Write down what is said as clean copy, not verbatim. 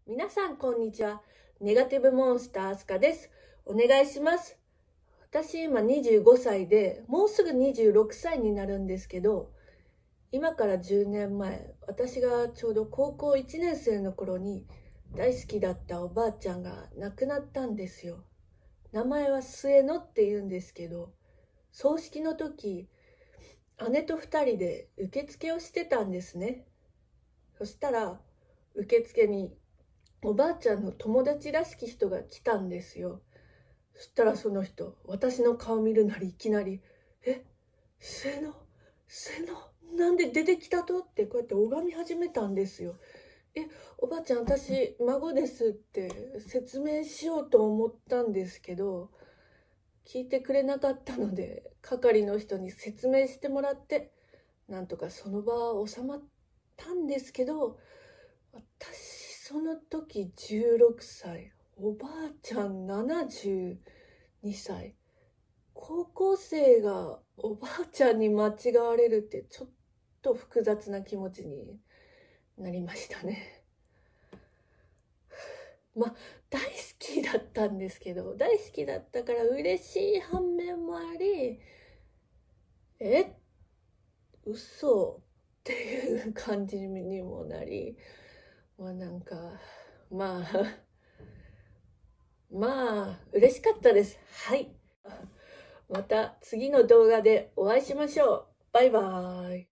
皆さんこんにちは。ネガティブモンスターあすかです。お願いします。私今25歳で、もうすぐ26歳になるんですけど、今から10年前、私がちょうど高校1年生の頃に大好きだったおばあちゃんが亡くなったんですよ。名前は末野って言うんですけど、葬式の時、姉と2人で受付をしてたんですね。そしたら、受付におばあちゃんの友達らしき人が来たんですよ。そしたらその人、私の顔見るなりいきなり、末野、なんで出てきたとってこうやって拝み始めたんですよ。おばあちゃん、私、孫ですって説明しようと思ったんですけど、聞いてくれなかったので、係の人に説明してもらって、なんとかその場は収まったんですけど、私、その時16歳、おばあちゃん72歳、高校生がおばあちゃんに間違われるってちょっと複雑な気持ちになりましたね。大好きだったんですけど、大好きだったから嬉しい反面もあり、嘘っていう感じにもなり、なんか、まあ、嬉しかったです。はい。また次の動画でお会いしましょう。バイバーイ。